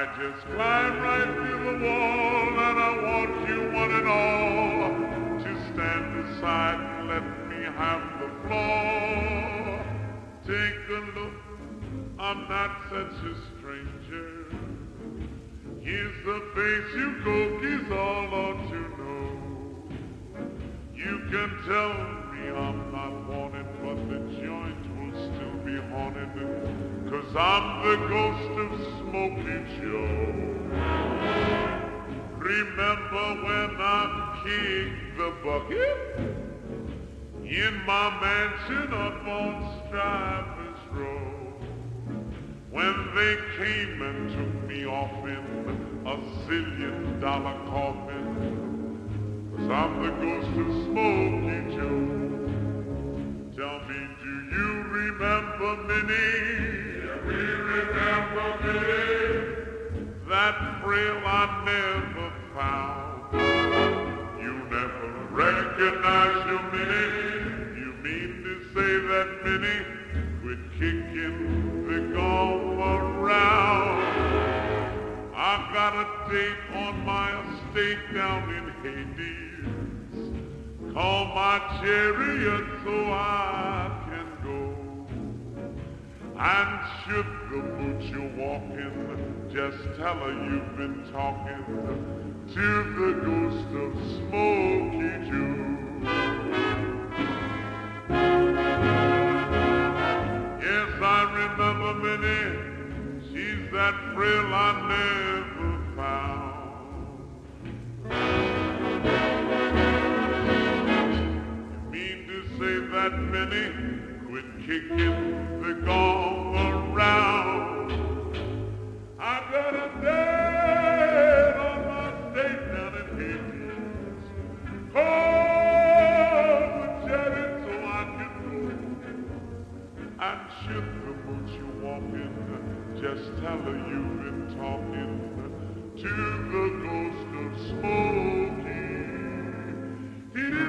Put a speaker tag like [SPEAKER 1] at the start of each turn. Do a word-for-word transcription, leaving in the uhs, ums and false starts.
[SPEAKER 1] just climb right through the wall, and I want you one and all to stand aside and let me have the floor. Take a look, I'm not such a stranger. Here's the face you cookies all ought to know. You can tell me I'm not wanted, but the joint will still be haunted, 'cause I'm the ghost of Smokey Joe. Remember when I kicked the bucket in my mansion up on Strivers Road, when they came and took me off in a zillion dollar coffin, 'cause I'm the ghost of Smokey Joe. Tell me, do you remember Minnie? Yeah, we remember Minnie. That frail I never found. You never recognized your Minnie. You mean to say that Minnie quit kicking the gong around? I got a date on my estate down in Hades. Call my chariot so I can go. And should the butcher walk in, just tell her you've been talking to the ghost of Smokey Joe. Yes, I remember Minnie. She's that frail I never found. You mean to say that Minnie quit kicking the gong around? I got a date on my state down in Hades. Call the chariot so I can go. And should the butcher walk in, just tell her you've been talking to the ghost of Smokey. He